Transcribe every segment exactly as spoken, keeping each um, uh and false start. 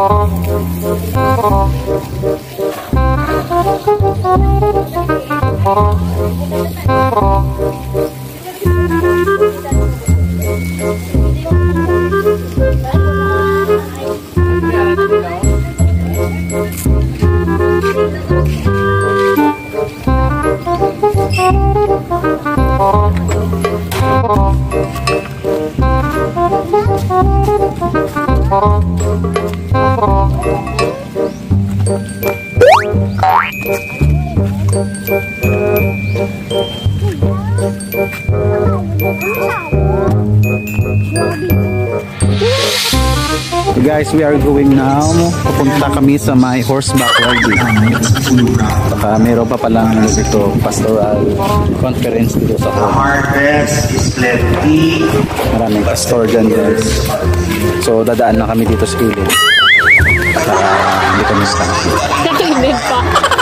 Guys, we are going now. Pupunta kami sa may horseback riding. Saka meron pa palang dito pastoral conference dito sa harvest is plenty. Maraming pastor dyan, guys. So dadaan na kami dito sa ilog para hindi kami stop. Hindi pa.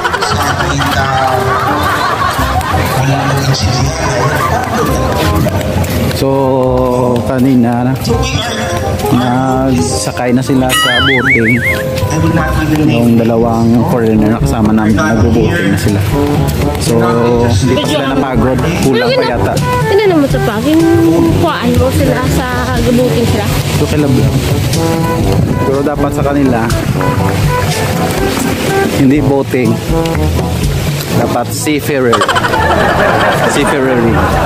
So kanina nagsakay na sila sa boating. Yung dalawang foreigner na kasama namin, nagbo-boating na sila. So hindi pa sila napagod, kulang pa yata. Hindi naman sa pagin kuhaan mo sila sa gabutin sila. So kilab lang. Pero dapat sa kanila hindi boating, dapat seafarer. Seafarer.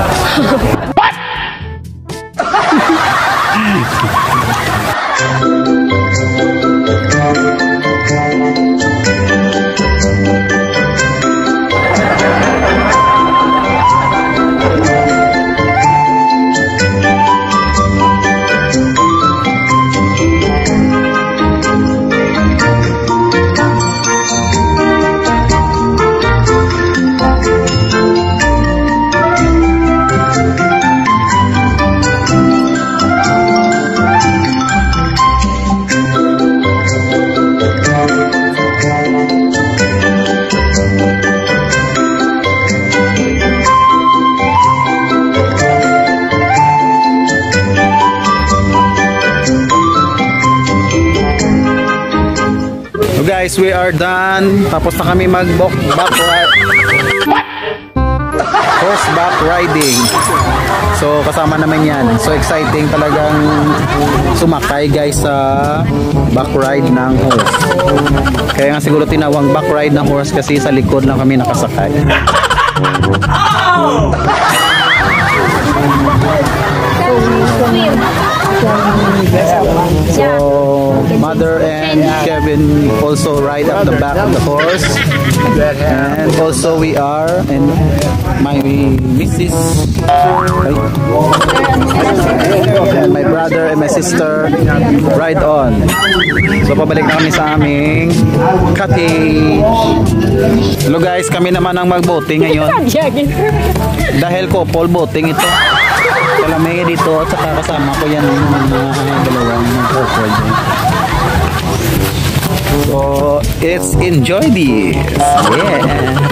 So guys, we are done. Tapos na kami mag back horseback riding. So kasama naman yan. So exciting talagang sumakay guys sa back ride ng horse. Kaya nga siguro tinawang back ride ng horse kasi sa likod lang kami nakasakay. Oh! So mother and Kevin also ride up the back of the horse, and also we are and my missus and my brother and my sister ride on. So pabalik na kami sa aming cottage. Hello guys, kami naman ang mag-boating ngayon dahil couple boating ito. Kalamay dito at saka kasama ko yan ng mga dalawang couple. So it's enjoy this. Yeah.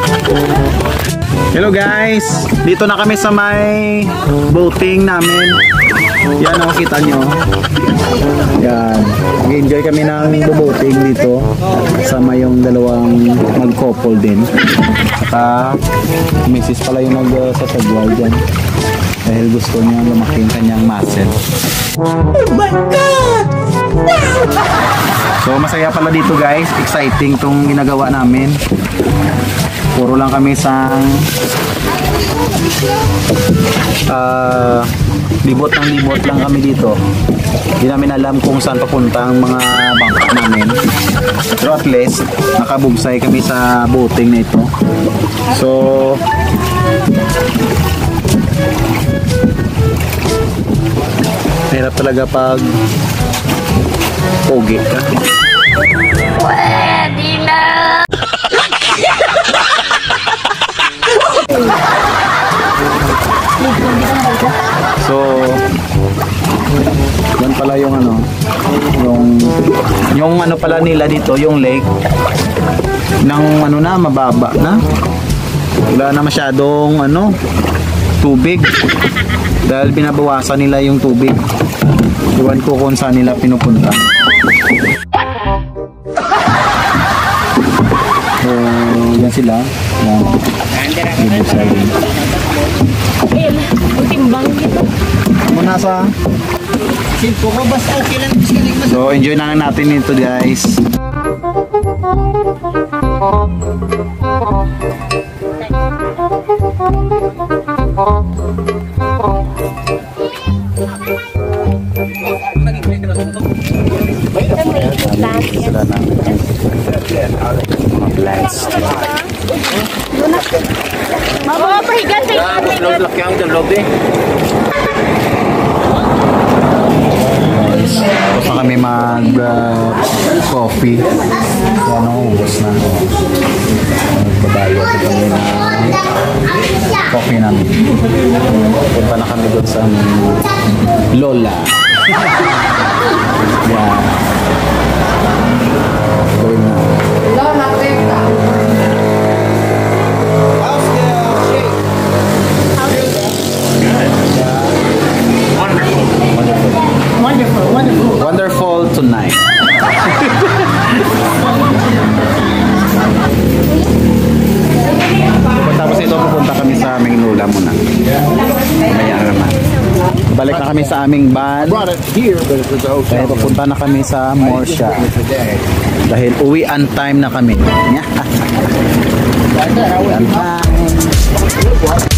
Hello guys, dito na kami sa may boating namin. Yan ang kita nyo. Yan, nag-enjoy kami ng boating dito kasama yung dalawang mag-couple din. Saka misis pala yung nagsasagway dyan dahil gusto niya lumaki yung kanyang muscle. Oh my God! Wow! So masaya pala dito guys, exciting tong ginagawa namin. Puro lang kami sa uh, libot ng libot lang kami dito. Hindi namin alam kung saan papunta ang mga bangka namin. Pero at least nakabugsay kami sa boating na ito. So hirap talaga pag pogi ka. Pwede na! So yan pala yung ano, yung yung ano pala nila dito, yung lake ng ano na, mababa na. Wala na masyadong ano, tubig. Dahil binabawasan nila yung tubig. Iwan ko kung saan nila pinupunta. So, yan sila. Yan. Bubuksayin. Ayun, ang timbang dito. Muna sa... So, enjoy na lang natin ito, guys. Sila namin mga plants. Mama, pahigan tayo. Tapos na kami mag uh, coffee. So, ano, ubos na. Magbabayo kami na coffee namin. Punta na kami doon sa Lola. Yan. Gawin na. Wonderful, wonderful. Wonderful tonight. Tapos ito, pupunta kami sa aming Lola muna. Maya naman. Balik na kami sa aming van. Kaya pupunta na kami sa Morsha. Dahil uwian time na kami. Uwian time.